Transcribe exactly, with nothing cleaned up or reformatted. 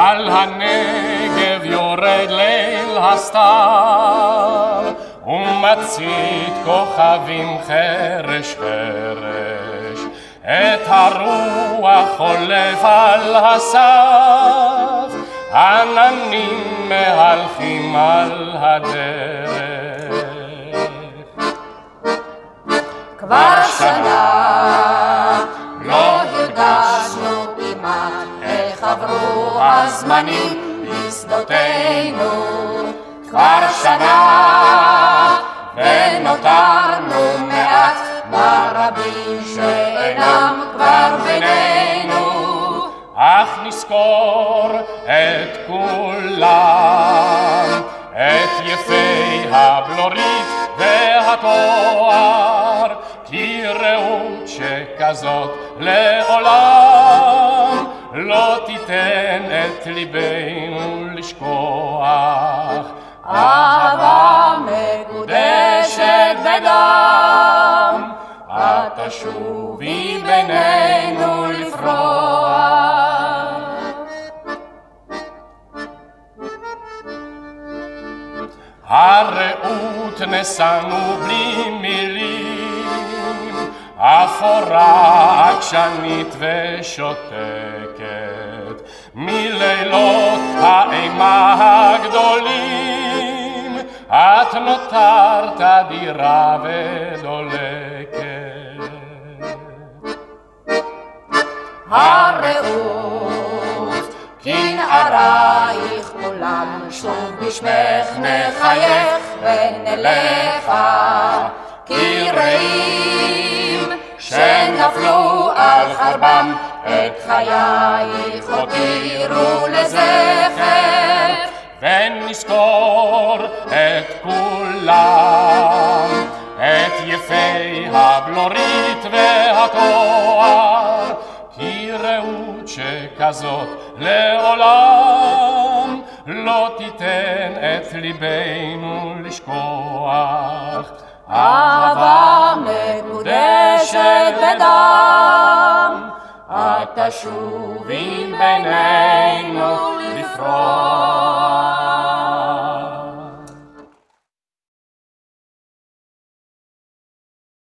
על הנגב יורד ליל הסתיו, ומצית כוכבים חרש חרש, את הרוח חולף על הסף, עננים מהלכים על הדרך. כבר שנה לא הרגשנו כמעט איך עברו הזמנים בשדותינו, כבר שנה ונותרנו מעט ברבים שאינם כבר בינינו, אך נזכור את כולם, את יפי הבלורית והתואר, כי רעות שכזאת לעולם לא תיתן את ליבנו לשכוח. אהבה מקודשת בדם, את תשובי בינינו לפרוח. הרעות נשאנו בלי מילים, אפורה עקשנית ושותקת, מלילות האימה הגדולים את נותרת אדירה ודולקת. הרעות כנערייך כולם שוב בשמך נחייך ונלכה, כי רעים שנפלו על חרבם את חייך הותירו לזכר, ונזכור את כולם, את יפי הבלורית והתואר, כי רעות שכזאת לעולם לא תיתן את ליבנו לשכוח. אהבה מקודשת בדם, את תשובי בינינו לפרוח.